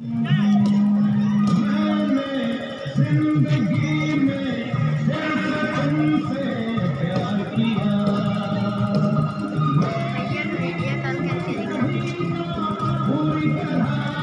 जिंदगी में सिर्फ तुमसे प्यार किया। भैया वीडियो कॉल करके दिखा। पूरी तरह